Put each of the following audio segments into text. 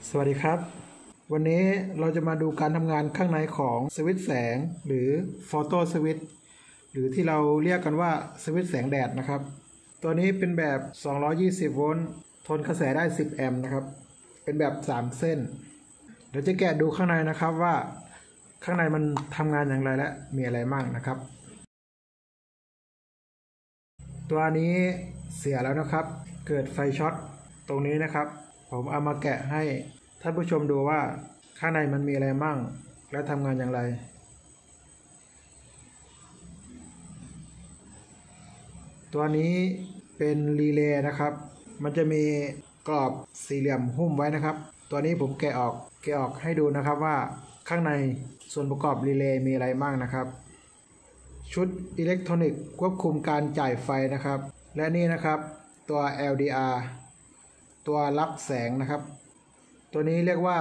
สวัสดีครับวันนี้เราจะมาดูการทำงานข้างในของสวิตช์แสงหรือโฟโตสวิตช์หรือที่เราเรียกกันว่าสวิตช์แสงแดดนะครับตัวนี้เป็นแบบ220โวลต์ทนกระแสได้10แอมป์นะครับเป็นแบบ3เส้นเดี๋ยวจะแกะดูข้างในนะครับว่าข้างในมันทำงานอย่างไรและมีอะไรบ้างนะครับตัวนี้เสียแล้วนะครับเกิดไฟช็อตตรงนี้นะครับผมเอามาแกะให้ท่านผู้ชมดูว่าข้างในมันมีอะไรมั่งและทำงานอย่างไรตัวนี้เป็นรีเลย์นะครับมันจะมีกรอบสี่เหลี่ยมหุ้มไว้นะครับตัวนี้ผมแกะออกให้ดูนะครับว่าข้างในส่วนประกอบรีเลย์มีอะไรบ้างนะครับชุดอิเล็กทรอนิกส์ควบคุมการจ่ายไฟนะครับและนี่นะครับตัว LDR ตัวรับแสงนะครับตัวนี้เรียกว่า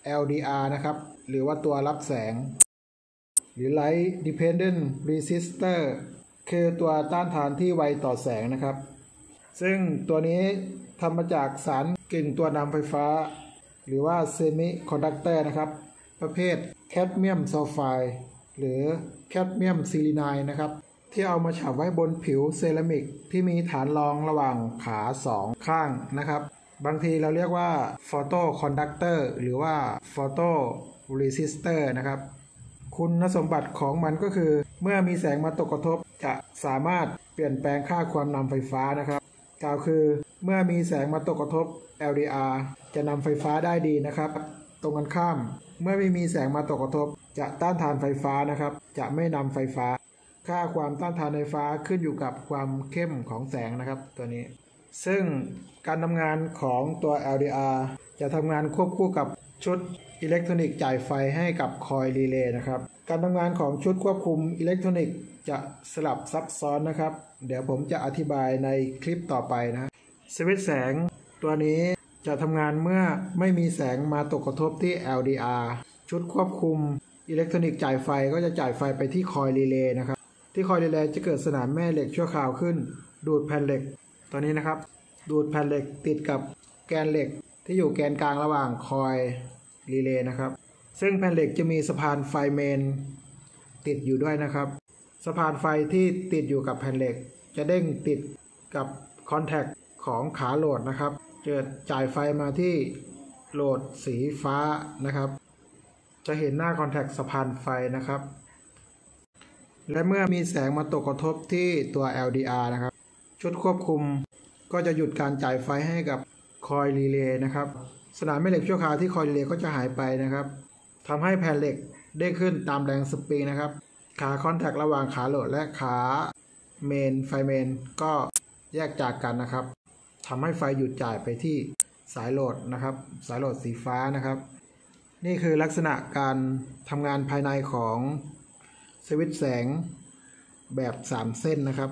LDR นะครับหรือว่าตัวรับแสงหรือ Light Dependent Resistor คือตัวต้านทานที่ไวต่อแสงนะครับซึ่งตัวนี้ทำมาจากสารกึ่งตัวนำไฟฟ้าหรือว่าเซมิคอนดักเตอร์นะครับประเภทแคดเมียมซัลไฟด์หรือแคดเมียมซิลิไนด์นะครับที่เอามาฉาบไว้บนผิวเซรามิกที่มีฐานรองระหว่างขา2ข้างนะครับบางทีเราเรียกว่าโฟโตคอนดักเตอร์หรือว่าโฟโตรีซิสเตอร์นะครับคุณสมบัติของมันก็คือเมื่อมีแสงมาตกกระทบจะสามารถเปลี่ยนแปลงค่าความนำไฟฟ้านะครับกล่าวคือเมื่อมีแสงมาตกกระทบ LDR จะนำไฟฟ้าได้ดีนะครับตรงกันข้ามเมื่อไม่มีแสงมาตกกระทบจะต้านทานไฟฟ้านะครับจะไม่นำไฟฟ้าค่าความต้านทานไฟฟ้าขึ้นอยู่กับความเข้มของแสงนะครับตัวนี้ซึ่งการทำงานของตัว LDR จะทำงานควบคู่กับชุดอิเล็กทรอนิกส์จ่ายไฟให้กับคอยล์รีเลย์นะครับการทำงานของชุดควบคุมอิเล็กทรอนิกส์จะสลับซับซ้อนนะครับเดี๋ยวผมจะอธิบายในคลิปต่อไปนะสวิตช์แสงตัวนี้จะทำงานเมื่อไม่มีแสงมาตกกระทบที่ LDR ชุดควบคุมอิเล็กทรอนิกส์จ่ายไฟก็จะจ่ายไฟไปที่คอยล์รีเลย์นะครับที่คอยล์รีเลย์จะเกิดสนามแม่เหล็กชั่วคราวขึ้นดูดแผ่นเหล็กตัวนี้นะครับดูดแผ่นเหล็กติดกับแกนเหล็กที่อยู่แกนกลางระหว่างคอยล์รีเลย์นะครับซึ่งแผ่นเหล็กจะมีสะพานไฟเมนติดอยู่ด้วยนะครับสะพานไฟที่ติดอยู่กับแผ่นเหล็กจะเด้งติดกับคอนแทคของขาโหลดนะครับจะจ่ายไฟมาที่โหลดสีฟ้านะครับจะเห็นหน้าคอนแทคสะพานไฟนะครับและเมื่อมีแสงมาตกกระทบที่ตัว LDR นะครับชุดควบคุมก็จะหยุดการจ่ายไฟให้กับคอยล์รีเลย์นะครับสนามแม่เหล็กชั่วคราวที่คอยล์รีเลย์ก็จะหายไปนะครับทำให้แผ่นเหล็กเด้งขึ้นตามแรงสปริงนะครับขาคอนแทคระหว่างขาโหลดและขาเมนไฟเมนก็แยกจากกันนะครับทำให้ไฟหยุดจ่ายไปที่สายโหลดนะครับสายโหลดสีฟ้านะครับนี่คือลักษณะการทำงานภายในของสวิตช์แสงแบบ3เส้นนะครับ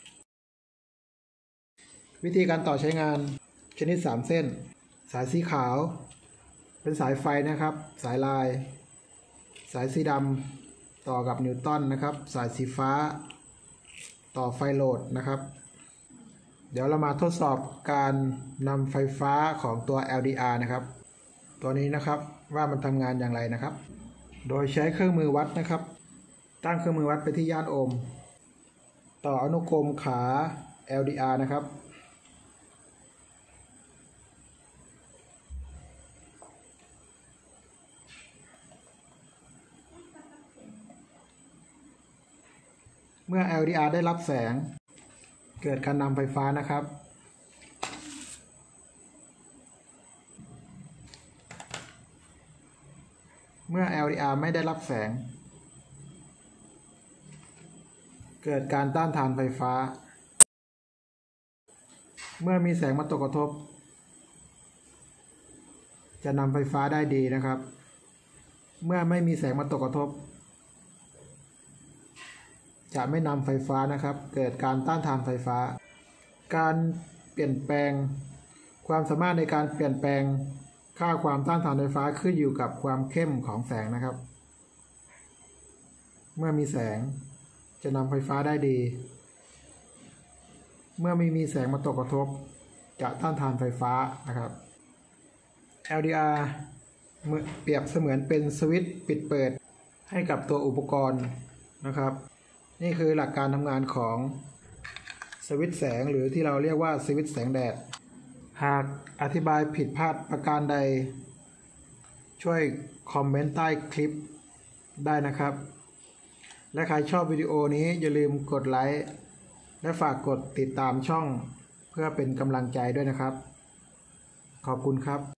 วิธีการต่อใช้งานชนิด3เส้นสายสีขาวเป็นสายไฟนะครับสายลายสายสีดำต่อกับนิวตันนะครับสายสีฟ้าต่อไฟโหลดนะครับเดี๋ยวเรามาทดสอบการนำไฟฟ้าของตัว LDR นะครับตัวนี้นะครับว่ามันทำงานอย่างไรนะครับโดยใช้เครื่องมือวัดนะครับตั้งเครื่องมือวัดไปที่ย่านโอห์มต่ออนุกรมขา LDR นะครับเมื่อ LDR ได้รับแสงเกิดการนำไฟฟ้านะครับเมื่อ LDR ไม่ได้รับแสงเกิดการต้านทานไฟฟ้าเมื่อมีแสงมาตกกระทบจะนำไฟฟ้าได้ดีนะครับเมื่อไม่มีแสงมาตกกระทบจะไม่นำไฟฟ้านะครับเกิดการต้านทานไฟฟ้าการเปลี่ยนแปลงความสามารถในการเปลี่ยนแปลงค่าความต้านทานไฟฟ้าขึ้นอยู่กับความเข้มของแสงนะครับเมื่อมีแสงจะนำไฟฟ้าได้ดีเมื่อไม่มีแสงมาตกกระทบจะต้านทานไฟฟ้านะครับ LDR เปรียบเสมือนเป็นสวิตช์ปิดเปิดให้กับตัวอุปกรณ์นะครับนี่คือหลักการทำงานของสวิตช์แสงหรือที่เราเรียกว่าสวิตช์แสงแดดหากอธิบายผิดพลาดประการใดช่วยคอมเมนต์ใต้คลิปได้นะครับและใครชอบวิดีโอนี้อย่าลืมกดไลค์และฝากกดติดตามช่องเพื่อเป็นกำลังใจด้วยนะครับขอบคุณครับ